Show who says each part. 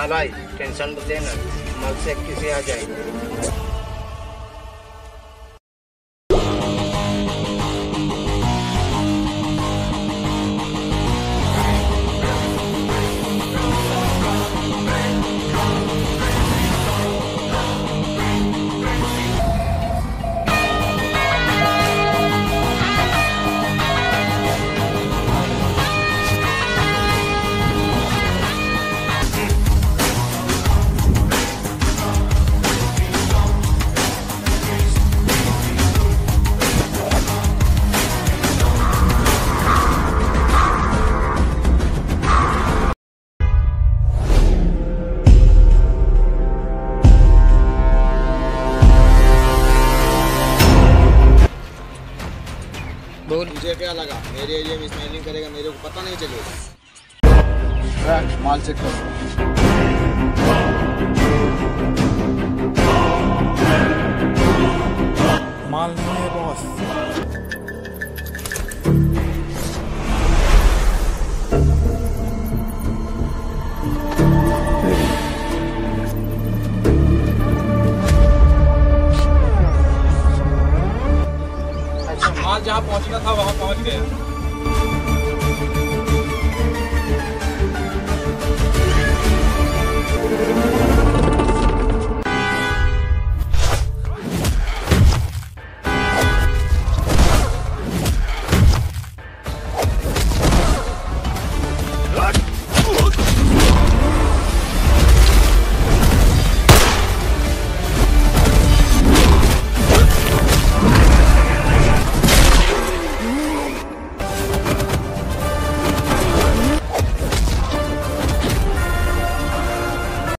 Speaker 1: हाँ भाई टेंशन मत लेना, माल से किसी आ जाएगी।
Speaker 2: बोल, मुझे क्या लगा मेरे एरिया में स्मगलिंग करेगा, मेरे को पता नहीं चलेगा। माल चेक कर।
Speaker 3: माल नहीं है बॉस।
Speaker 4: माल जहाँ पहुँचना था वहाँ पहुँच गया।